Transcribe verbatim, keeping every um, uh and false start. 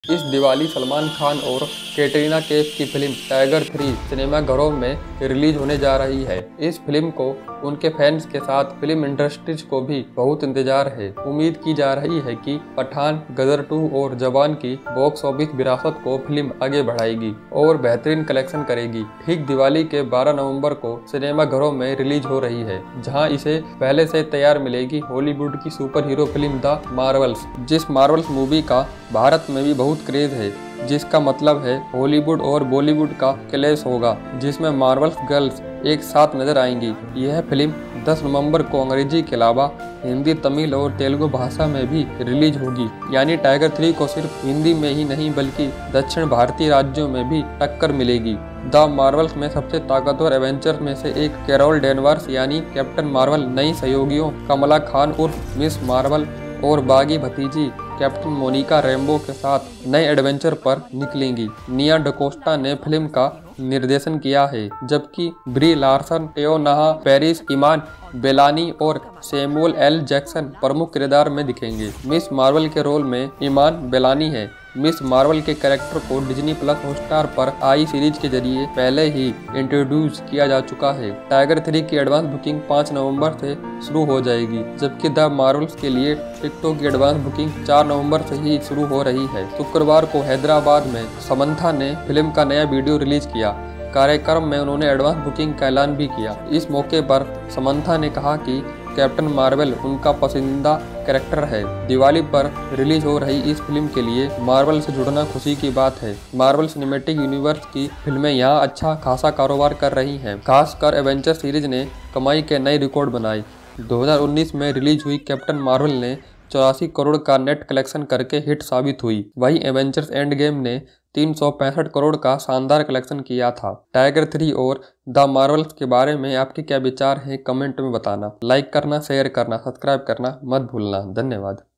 इस दिवाली सलमान खान और कैटरीना कैफ की फिल्म टाइगर थ्री सिनेमाघरों में रिलीज होने जा रही है। इस फिल्म को उनके फैंस के साथ फिल्म इंडस्ट्रीज को भी बहुत इंतजार है। उम्मीद की जा रही है कि पठान, गदर टू और जवान की बॉक्स ऑफिस विरासत को फिल्म आगे बढ़ाएगी और बेहतरीन कलेक्शन करेगी। ठीक दिवाली के बारह नवंबर को सिनेमाघरों में रिलीज हो रही है, जहां इसे पहले से तैयार मिलेगी हॉलीवुड की super hero film the Marvels. जिस मार्वल्स मूवी का भारत में भी बहुत क्रेज है, जिसका मतलब है हॉलीवुड और बॉलीवुड का क्लैश होगा, जिसमें मार्वल्स गर्ल्स एक साथ नजर आएंगी। यह फिल्म दस नवंबर को अंग्रेजी के अलावा हिंदी, तमिल और तेलुगु भाषा में भी रिलीज होगी। यानी टाइगर थ्री को सिर्फ हिंदी में ही नहीं बल्कि दक्षिण भारतीय राज्यों में भी टक्कर मिलेगी। द मार्वल्स में सबसे ताकतवर एवेंजर्स में से एक कैरोल डेनवर्स यानी कैप्टन मार्वल नई सहयोगियों कमला खान उर्फ मिस मार्वल और बागी भतीजी कैप्टन मोनिका रैम्बो के साथ नए एडवेंचर पर निकलेंगी। निया डकोस्टा ने फिल्म का निर्देशन किया है, जबकि ब्री लार्सन, टेओ नाहा, पेरिस इमान बेलानी और सैमुअल एल जैक्सन प्रमुख किरदार में दिखेंगे। मिस मार्वल के रोल में इमान बेलानी है। मिस मार्वल के कैरेक्टर को डिज्नी प्लस हॉटस्टार पर आई सीरीज के जरिए पहले ही इंट्रोड्यूस किया जा चुका है। टाइगर थ्री की एडवांस बुकिंग पाँच नवंबर से शुरू हो जाएगी, जबकि द मार्वल्स के लिए टिकटों की एडवांस बुकिंग चार नवंबर से ही शुरू हो रही है। शुक्रवार को हैदराबाद में समंथा ने फिल्म का नया वीडियो रिलीज किया। कार्यक्रम में उन्होंने एडवांस बुकिंग का ऐलान भी किया। इस मौके पर समंथा ने कहा कि कैप्टन मार्वल उनका पसंदीदा कैरेक्टर है। दिवाली पर रिलीज हो रही इस फिल्म के लिए मार्वल से जुड़ना खुशी की बात है। मार्वल सिनेमैटिक यूनिवर्स की फिल्में यहाँ अच्छा खासा कारोबार कर रही हैं। खासकर एवेंजर सीरीज ने कमाई के नए रिकॉर्ड बनाए। दो हज़ार उन्नीस में रिलीज हुई कैप्टन मार्वल ने चौरासी करोड़ का नेट कलेक्शन करके हिट साबित हुई। वहीं एवेंजर्स एंड गेम ने तीन सौ पैंसठ करोड़ का शानदार कलेक्शन किया था। टाइगर थ्री और द मार्वल्स के बारे में आपके क्या विचार हैं, कमेंट में बताना। लाइक करना, शेयर करना, सब्सक्राइब करना मत भूलना। धन्यवाद।